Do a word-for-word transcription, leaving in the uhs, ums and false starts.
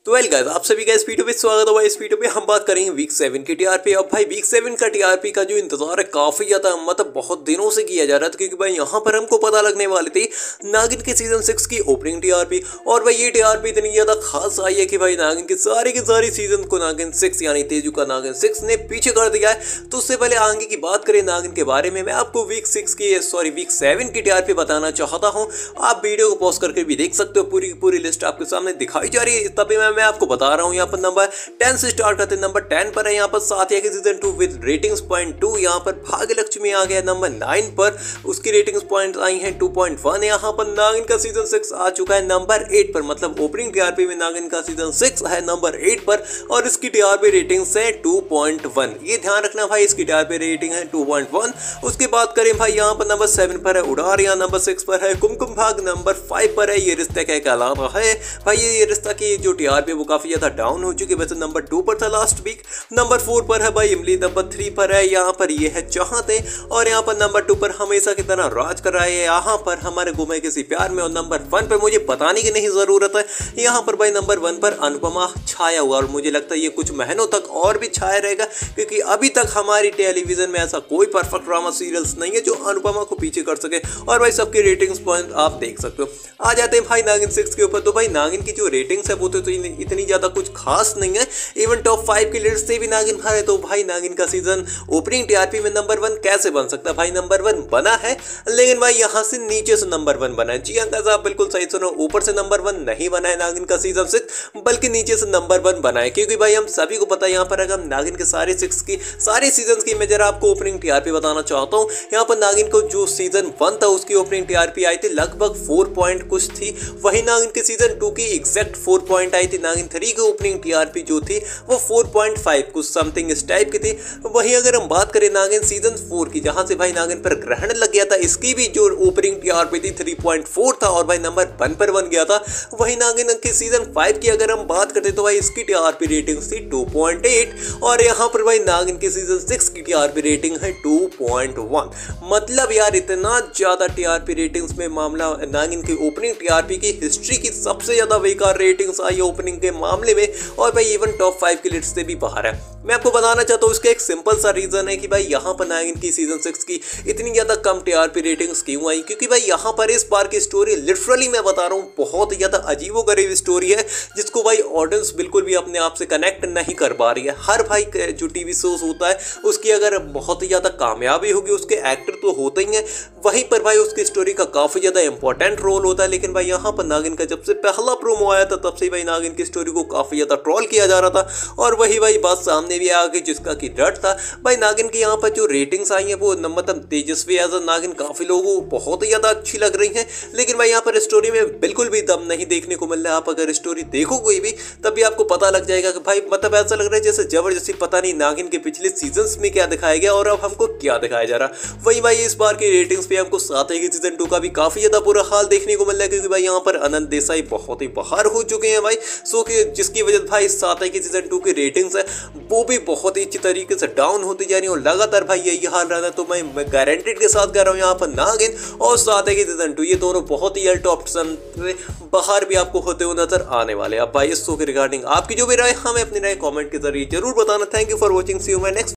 तो well guys, आप सभी का इस वीडियो पे स्वागत है। भाई इस वीडियो पे हम बात करेंगे वीक सेवन की टीआरपी। अब भाई वीक सेवन का टीआरपी का जो इंतजार है काफी ज्यादा मतलब बहुत दिनों से किया जा रहा था, क्योंकि भाई यहाँ पर हमको पता लगने वाली थी नागिन के सीजन सिक्स की ओपनिंग टीआरपी। और भाई ये टीआरपी इतनी ज्यादा खास आई है कि भाई नागिन के सारे के सारे सीजन को नागिन सिक्स यानी तेजू का नागिन सिक्स ने पीछे कर दिया है। तो उससे पहले आगे की बात करें नागिन के बारे में, मैं आपको वीक सिक्स की सॉरी वीक सेवन की टीआरपी बताना चाहता हूँ। आप वीडियो को पॉज करके भी देख सकते हो, पूरी की पूरी लिस्ट आपके सामने दिखाई जा रही है। तभी मैं, मैं आपको बता रहा हूँ। यहाँ पर नंबर टेन से स्टार्ट करते हैं। नंबर टेन पर है यहाँ पर साथिया के season two with ratings point two. यहाँ पर भाग्य लक्ष्मी आ गया नंबर नाइन पर, उसकी रेटिंग्स पॉइंट आई हैं टू पॉइंट वन। यहाँ पर नागिन का सीजन सिक्स आ चुका है नंबर एट पर, मतलब ओपनिंग टीआरपी में नागिन का सीजन सिक्स है नंबर एट पर और इसकी टीआरपी रेटिंग्स है टू पॉइंट वन। ये ध्यान रखना भाई, इसकी टीआरपी रेटिंग है टू पॉइंट वन। उसके बाद करें भाई यहाँ पर नंबर सेवन पर है उड़ार, यहाँ नंबर सिक्स पर है कुमकुम भाग, नंबर फाइव पर है ये रिश्ता क्या कहलाता है। भाई ये रिश्ता की जो टीआरपी वो काफी ज्यादा डाउन हो चुकी है, वैसे नंबर टू पर था लास्ट वीक। नंबर फोर पर है भाई इमली, नंबर थ्री पर है यहाँ पर ये है चाहते, और यहाँ पर नंबर टू पर हमेशा की तरह राज कर रहा है यहाँ पर हमारे गुमे किसी प्यार में। और नंबर वन पर मुझे बताने की नहीं जरूरत है, यहाँ पर भाई नंबर वन पर अनुपमा छाया हुआ, और मुझे लगता है ये कुछ महीनों तक और भी छाया रहेगा, क्योंकि अभी तक हमारी टेलीविजन में ऐसा कोई परफेक्ट ड्रामा सीरियल्स नहीं है जो अनुपमा को पीछे कर सके। और भाई सबकी रेटिंग्स पॉइंट आप देख सकते हो। आ जाते हैं भाई नागिन सिक्स के ऊपर। तो भाई नागिन की जो रेटिंग्स है वो तो, तो इतनी ज्यादा कुछ खास नहीं है, इवन टॉप फाइव की लिस्ट से भी नागिन बाहर है। तो भाई नागिन का सीजन ओपनिंग टीआरपी में नंबर वन कैसे बन सकता है? भाई नंबर वन बना है, लेकिन भाई यहाँ से नीचे से नंबर वन बना है। जी हाँ गाइस, आप बिल्कुल सही सुनो, ऊपर से नंबर वन नहीं बना है नागिन का सीजन सिक्स, बल्कि नीचे से नंबर वन बना है। क्योंकि भाई हम सभी को पता है, यहाँ पर अगर हम नागिन के सारे सिक्स की सारे सीजन की मैं जरा आपको ओपनिंग टीआरपी बताना चाहता हूँ। यहाँ पर नागिन को जो सीजन वन था उसकी ओपनिंग टीआरपी आई थी लगभग फोर पॉइंट कुछ थी। वही नागिन के सीजन टू की एग्जैक्ट फोर पॉइंट आई थी। नागिन थ्री की ओपनिंग टीआरपी जो थी वो फोर पॉइंट फाइव कुछ समथिंग इस टाइप की थी। वहीं अगर हम बात करें नागिन सीजन फोर की, जहां से भाई नागिन पर ग्रहण लग गया था, इसकी भी जो ओपनिंग टीआरपी थी थ्री पॉइंट फोर था और भाई नंबर वन पर बन गया था। वहीं नागिन की सीजन फाइव की अगर हम बात करते तो भाई इसकी टीआरपी रेटिंग थी टू पॉइंट एट, और यहां पर भाई नागिन की सीजन सिक्स की टीआरपी रेटिंग है टू पॉइंट वन। मतलब यार इतना ज्यादा टीआरपी रेटिंग्स में मामला, नागिन की ओपनिंग टीआरपी की हिस्ट्री की सबसे ज्यादा बेकार रेटिंग्स आई ओपनिंग के मामले में, और भाई इवन टॉप फाइव की लिस्ट से भी बाहर है। मैं आपको बताना चाहता हूँ इसका एक सिंपल सा रीजन है कि भाई यहाँ पर नागिन की सीजन सिक्स की इतनी ज्यादा कम टीआरपी रेटिंग्स क्यों आई। क्योंकि भाई यहाँ पर इस बार की स्टोरी लिटरली मैं बता रहा हूँ बहुत ही ज्यादा अजीबोगरीब स्टोरी है, जिसको भाई ऑडियंस बिल्कुल भी अपने आप से कनेक्ट नहीं कर पा रही है। हर भाई जो टीवी शोज होता है उसकी अगर बहुत ही ज्यादा कामयाबी होगी, उसके एक्टर तो होते ही हैं, वहीं पर भाई उसकी स्टोरी का काफी ज्यादा इंपॉर्टेंट रोल होता है। लेकिन भाई यहाँ पर नागिन का जब से पहला प्रोमो आया था तब से भाई नागिन की स्टोरी को काफी ज्यादा ट्रोल किया जा रहा था, और वही भाई बात सामने भी आ गई जिसका कि डर था। भाई नागिन की यहाँ पर जो रेटिंग्स आई हैं वो मतलब तेजस्वी एज अ नागिन काफी लोगों को बहुत ही ज्यादा अच्छी लग रही हैं, लेकिन भाई यहाँ पर स्टोरी में बिल्कुल भी दम नहीं देखने को मिल रहा है। आप अगर स्टोरी देखोगे भी तब भी आपको पता लग जाएगा कि भाई मतलब ऐसा लग रहा है जैसे जबरदस्ती पता नहीं नागिन के पिछले सीजन में क्या दिखाया गया और अब हमको क्या दिखाया जा रहा। वही भाई इस बार की रेटिंग्स पे हमको साथ ही सीजन टू का भी काफी ज्यादा बुरा हाल देखने को मिल रहा है, क्योंकि भाई यहाँ पर अनंत देसाई बहुत ही बाहर हो चुके हैं भाई, सो कि जिसकी वजह से भाई साथ ही सीजन टू की रेटिंग्स है वो भी बहुत ही अच्छी तरीके से डाउन होती जा रही है। और लगातार भाई यही हाल रहा था, तो मैं, मैं गारंटेड के साथ कह रहा हूँ यहाँ पर नागिन और साथ ही सीजन टू ये दोनों बहुत ही टॉप ऑप्शन बाहर भी आपको होते हुए नजर आने वाले। अब भाई इस शो के रिगार्डिंग आपकी जो भी राय हमें अपनी राय कमेंट के जरिए जरूर बताना। Thank you for watching, see you my next